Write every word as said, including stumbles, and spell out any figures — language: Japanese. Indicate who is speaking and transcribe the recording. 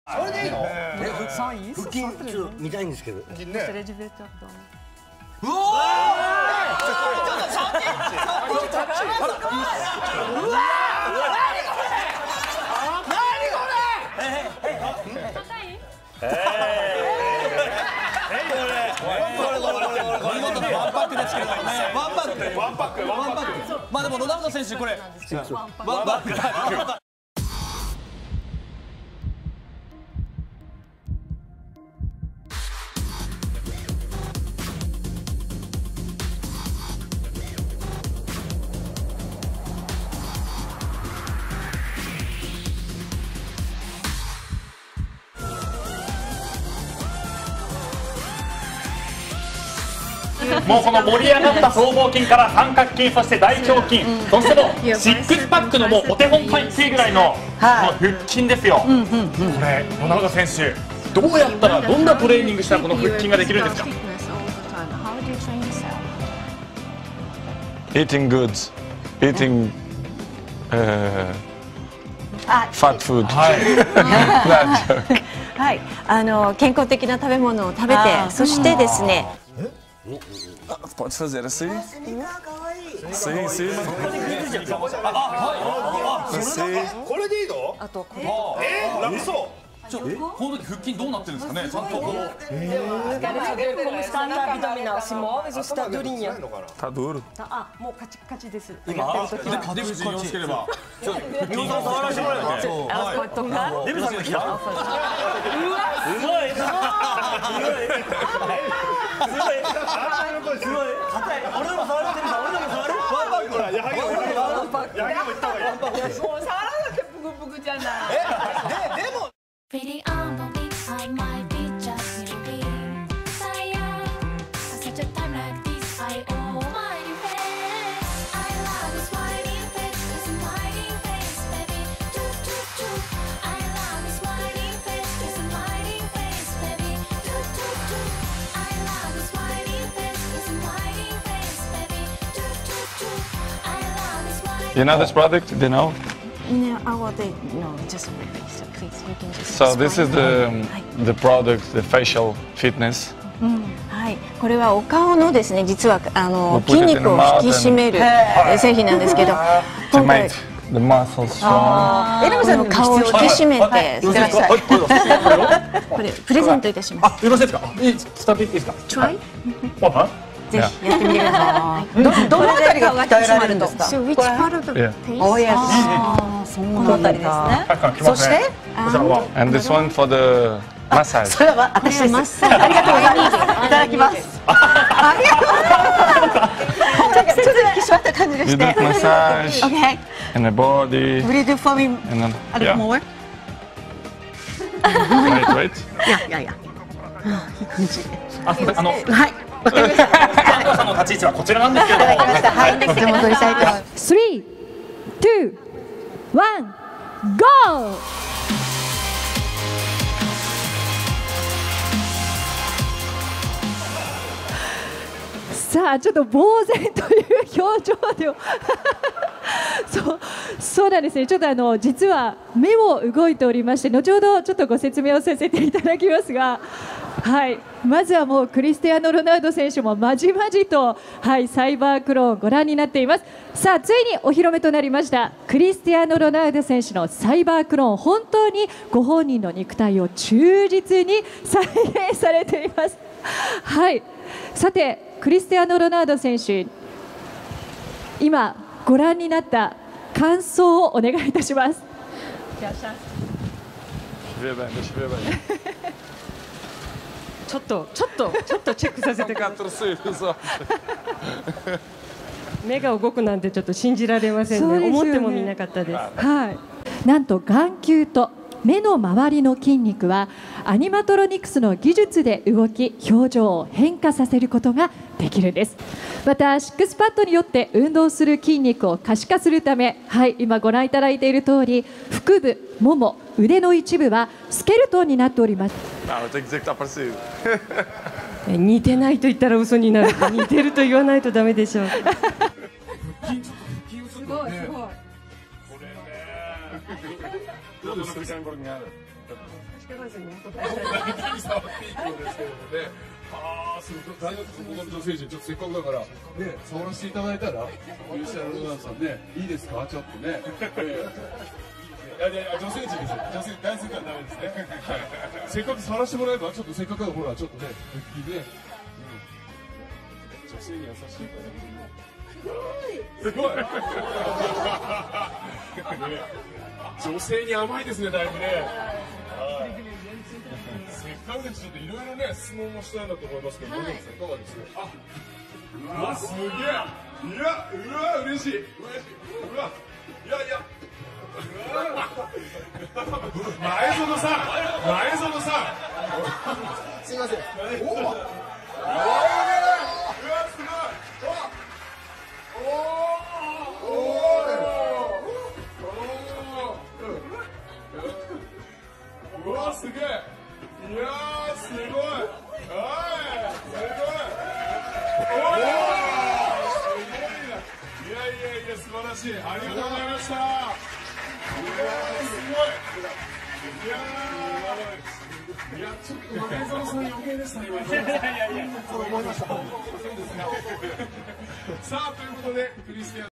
Speaker 1: それでいいの？腹筋ちょっと見たいんですけど。
Speaker 2: 腹筋ね。
Speaker 1: うわー！ちょっとちょっとうわー！何これ？
Speaker 3: 見事なワンパックですけれどもね。ワンパック。
Speaker 2: ワンパック、ワンパック。
Speaker 3: まあでもロナウド選手これ。ワンパック。
Speaker 4: もうこの盛り上がった僧帽筋から三角筋、そして大胸筋、そしてもシックスパックのもうお手本入っていいぐらいの腹筋ですよ。これロナウド選手、どうやったらどんなトレーニングしたらこの腹筋ができるんですか？
Speaker 5: Eating goods, eating uh, fat food.
Speaker 6: はい、あの健康的な食べ物を食べて、そしてですね。
Speaker 5: Pode fazer assim? Sim, sim.
Speaker 2: これでいいの？あとこれ。え、楽そう。
Speaker 3: この時腹筋どうなってるんですかね。ちゃんとこう。
Speaker 5: Tá duro.
Speaker 6: あ、もうカチカチです。
Speaker 3: 今腕パデブチよろしければ。
Speaker 2: ミオさん触らせてもらえない？
Speaker 6: あ、これとか。
Speaker 2: デブさんが来た。うわ、すごい。すごい。すごい。硬い。俺でも触る。俺でも触る。ワンパック。やはり。ワンパック。やはりも行った方がいい。もう触らなきゃブクブクじゃない。え、で、でも。
Speaker 7: Pretty on the beat, I might be just you be tired. Such a time like this, I owe my face. I love this whining face, this whining face, baby. Do do do. I love this whining face, this whining face, baby. Do do do. I love this whining face, this whining face, baby. Do do do. I love this whining.
Speaker 5: You know this product? Do you know?
Speaker 6: No, I will do. No, just please, please, you can just.
Speaker 5: So this is the the product, the facial fitness.
Speaker 6: はい、これはお顔のですね、実はあの筋肉を引き締める製品なんですけど、
Speaker 5: To make the muscles strong.
Speaker 6: エラムさんの顔を引き締めてください。これプレゼントいたします。
Speaker 4: あ、よろしいですか？いい、伝っていいですか？
Speaker 6: Try。
Speaker 4: ワンパン？
Speaker 6: ぜひやってみてください。
Speaker 1: どどのあたりが鍛えられるんですか？
Speaker 6: So which part of the
Speaker 5: Yeah.
Speaker 6: face?
Speaker 1: Oh yes.
Speaker 6: そのあたりですね。
Speaker 1: そして、
Speaker 4: こちらは
Speaker 5: And this one for the massage.
Speaker 1: それは私です。ありがとうございます。いただきます。ありがとうございます。ちょっと引き締まった感じが
Speaker 5: You
Speaker 1: し
Speaker 5: do
Speaker 1: て。
Speaker 5: massage
Speaker 1: Okay.
Speaker 5: in the body.
Speaker 1: Will you do for me
Speaker 5: And then,
Speaker 1: a little
Speaker 5: yeah.
Speaker 1: more?
Speaker 5: Wait, wait.
Speaker 1: いやいやいや。いい感じ。
Speaker 4: あ、すみません、あの
Speaker 1: はい。わかりました。
Speaker 4: 安藤さんの立ち位置はこちらなんですけれども。
Speaker 1: はい。お手戻りしたいと思います。
Speaker 8: three, two, one, go! さあちょっと呆然という表情でそうそうなんですね。ちょっとあの実は目も動いておりまして、後ほどちょっとご説明をさせていただきますが、はい、まずはもうクリスティアーノ・ロナウド選手もまじまじと、はい、サイバークローンご覧になっています。さあついにお披露目となりましたクリスティアーノ・ロナウド選手のサイバークローン、本当にご本人の肉体を忠実に再現されています。はい、さてクリスティアーノ・ロナウド選手、今ご覧になった感想をお願いいたします。
Speaker 9: ちょっとちょっとちょっとチェックさせてください。目が動くなんてちょっと信じられませんね。思ってもみなかったです。
Speaker 8: はい、なんと眼球と目の周りの筋肉はアニマトロニクスの技術で動き、表情を変化させることができるんです。またシックスパッドによって運動する筋肉を可視化するため、はい、今ご覧いただいている通り、腹部、もも、腕の一部はスケルトンになっております。
Speaker 9: 似てないと言ったら嘘になる。似てると言わないとダメでしょう。すごいすごい。
Speaker 10: 力ですよね。手に触っていいことですけどもね。ああ、すごい。大学の女性陣、ちょっとせっかくだからね、触らせていただいたら、ユーシャルロナウさんね、いいですか、ちょっとね。いやいや、女性陣ですよ。女性、男性からダメですね。はい。せっかく触らせてもらえば、ちょっとせっかくだから、ほら、ちょっとね、腹筋ね。女性に優しいから。すごい。女性に甘いですね、だいぶね。はい。せっかくでちょっといろいろね、質問もしたいなと思いますけど、森本さんいかがですか。あ、うわ、すげえ。いや、うわ、嬉しい。嬉しい。うわ、いやいや。前園さん、前園さん。すいません。おお。うわ、すごい。おお。おお。うわ、すげえ。いやー、すごい。はい、すごい。おお。すごいな。いやいやいや、素晴らしい。ありがとうございました。いやー、すごい。いやー、いや、ちょっと前園さん余計でしたね、今。いやいやいや、そう思いました。そうですね。さあ、ということで、クリスティアン